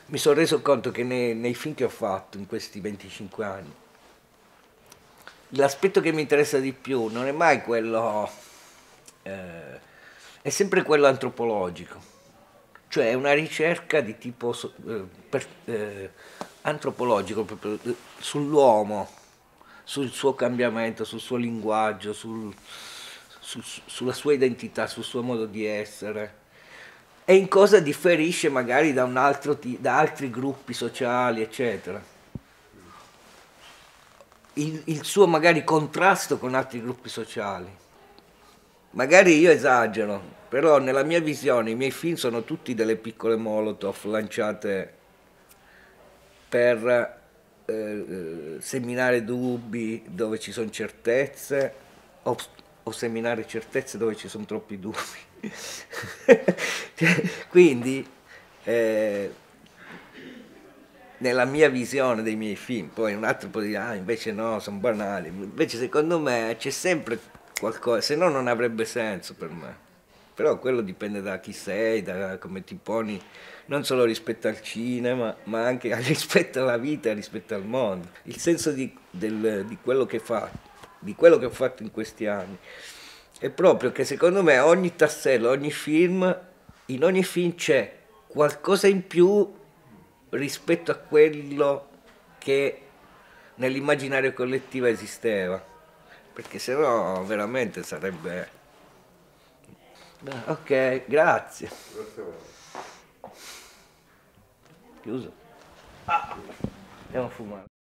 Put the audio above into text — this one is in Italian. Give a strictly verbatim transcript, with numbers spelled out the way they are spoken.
mi sono reso conto che nei, nei film che ho fatto in questi venticinque anni, l'aspetto che mi interessa di più non è mai quello, eh, è sempre quello antropologico, cioè è una ricerca di tipo so- eh, per- eh, antropologico, proprio eh, sull'uomo, sul suo cambiamento, sul suo linguaggio, sul- sul- sulla sua identità, sul suo modo di essere e in cosa differisce magari da, un altro ti- da altri gruppi sociali, eccetera. Il, il suo magari contrasto con altri gruppi sociali. Magari io esagero, però nella mia visione i miei film sono tutti delle piccole molotov lanciate per eh, eh, seminare dubbi dove ci sono certezze o, o seminare certezze dove ci sono troppi dubbi. Quindi eh, nella mia visione dei miei film, poi un altro può dire, ah invece no, sono banali, invece secondo me c'è sempre qualcosa, se no non avrebbe senso per me. Però quello dipende da chi sei, da come ti poni, non solo rispetto al cinema, ma anche rispetto alla vita, rispetto al mondo. Il senso di, del- di quello che fa, di quello che ho fatto in questi anni, è proprio che secondo me ogni tassello, ogni film, in ogni film c'è qualcosa in più rispetto a quello che nell'immaginario collettivo esisteva, perché sennò veramente sarebbe... Ok, grazie. Grazie a voi. Chiuso. Ah, andiamo a fumare.